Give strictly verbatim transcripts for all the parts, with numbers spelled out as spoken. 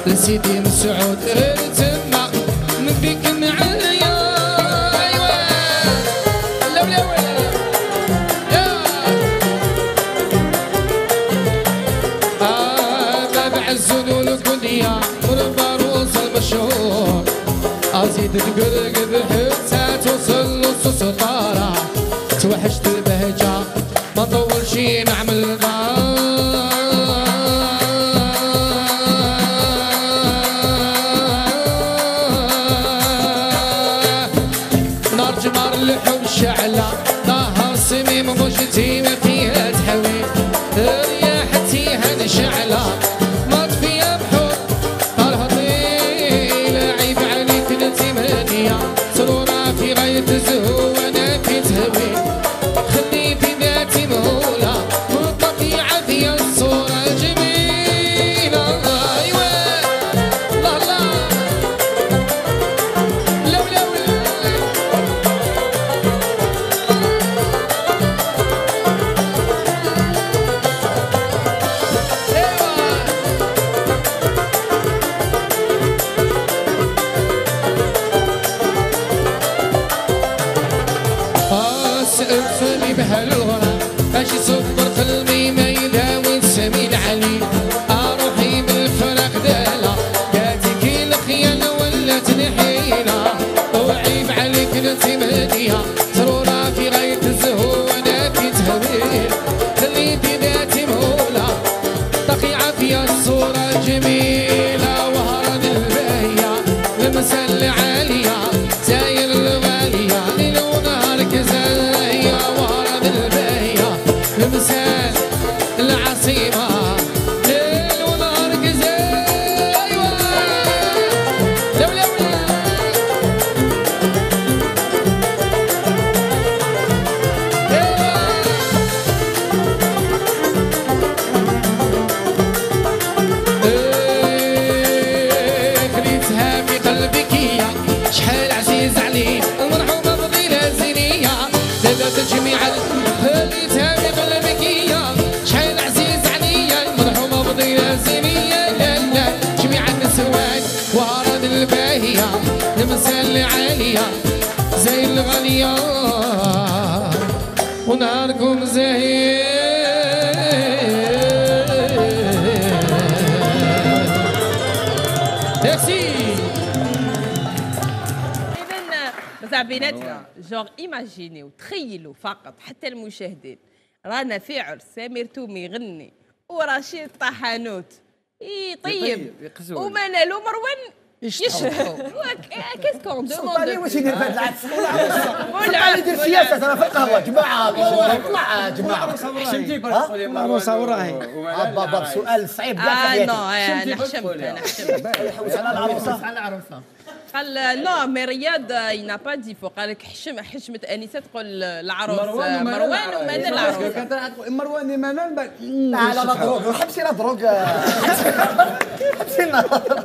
لسيدي مسعود غير تما من بيك معليا ايوا لا ولا ولا يا آه باب عزول الكلية والباروس المشهور ازيد تقرقب حتى توصل نص سطارة توحشت البهجة ما طولش نعمل نار جمار اللحم شعلة نهر سميم مجتي ما فيها تحوي رياحتيها نشعلة ما فيها بحور نارها طويل عيب عليك نتي مهنية سرورة في غاية الزهو وانا في تهوي خليتي ذاتي مهولة من طبيعة فيها الصورة جميلة ايوا الله الله لو لو سألتني بهالورا اش يصبر قلبي ما يداوي السمي العلي اروحي بالفراق دالا جاتك الخيال ولات نحينا وعيب عليك نتي مهديها سرورة في غاية الزهو وانا في تهويل خليتي ذاتي مهولة طقيعة فيها الصورة جميلة وهرد الباهية المسل عالية ساير الغالية ليل ونهار كزايا وهرد الباهية المسل العصيمة ليل ونهار كزايا لولا ولا خليتها في قلبك هي شحال عزيز عليه المرحومة فضيلة زينية لذات الجميع خليتها في قلبك هي شحال عزيز عليا المرحومة فضيلة زينية لا لا جميع النسوان وهرد الباهية المسال عالية زي الغالية ونهاركم زاهي بصح بيناتنا جونغ ايماجينيو تخيلوا فقط حتى المشاهدين رانا في عرس سمير تومي يغني ورشيد طحانوت يطيب ومنال ومروان يشرحوا كيسكون دوموند واش يدير في هذا العرس ولا يدير سياسه ترى في القهوه جماعه طلع جماعه حشمتي العروسه وراهي بابا سؤال صعيب كاع في اه حياتي نو انا حشمت انا حشمت يحوس على العروسه على العروسه قال نو مي رياض ينا با دي فو قال لك حشم حشمت انسه تقول العروس مروان ومنال العروس مروان منال لا لا دروغ حبسي لا دروغ حبسي لا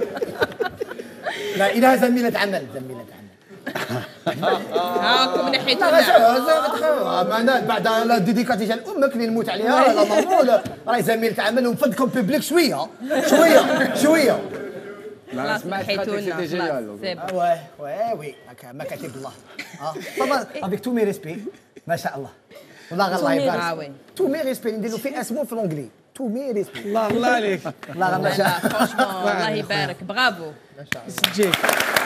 لا إلها زميلة عمل زميلة عمل هاكم من ناحية معنا بعد لا ديديكاتي ديال امك اللي نموت عليها لا مامول راهي زميلة عمل ونفدكم بيبليك شويه شويه شويه لا سمحيتونا وي وي وي هكا ما كاتب الله اه طبعا افيك تو مي ريسبي ما شاء الله والله الله يبارك تو مي ريسبي نديرو في اسمو في لونجلي تو مي ريسبي الله الله عليك الله ما شاء الله الله يبارك برافو سجيك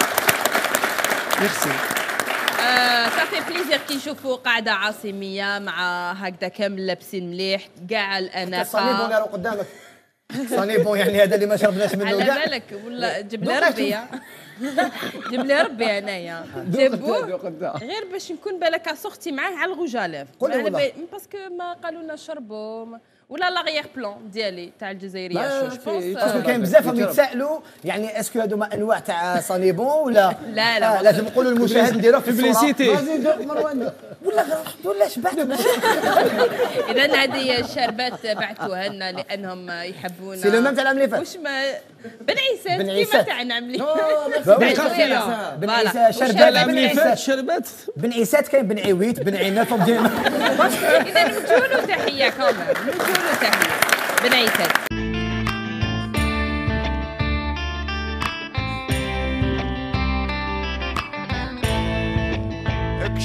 ميرسي صافي بليزير كي نشوفوا قاعده عاصميه مع هكذا كامل لابسين مليح كاع الاناقه صانيبون قالوا قدامك صانيبون يعني هذا اللي ما شربناش منه على كاع بالك ولا جاب لي ربي جاب لي ربي انايا جابوه غير باش نكون بالك سختي معاه على الغجالاف باسكو ما قالوا لنا شربوا ولا لاغيير بلون ديالي تاع الجزائريه شو جو باسكو كاين بزاف راهم يتسائلوا يعني اسكو هذوما انواع تاع صانيبون ولا لا لا آه لازم نقولوا للمشاهد نديروه في بليسيتي مروان ولا ولا شبعت اذا هذه الشربات بعثوها لنا لانهم يحبونا سي لو ميم تاع اللي فات واش ما بن عيسى كيما تاعنا مليح بن عيسى شربات بن عيسى شربات بن عيسى كاين بن عويت بن عينات ديالنا اذا نمتونوا تحيه كمان نمتونوا تحيه بن عيسى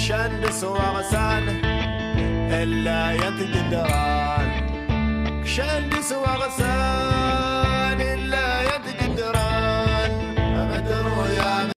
كشان سوا غسان إلا يتقدران كشان سوا غسان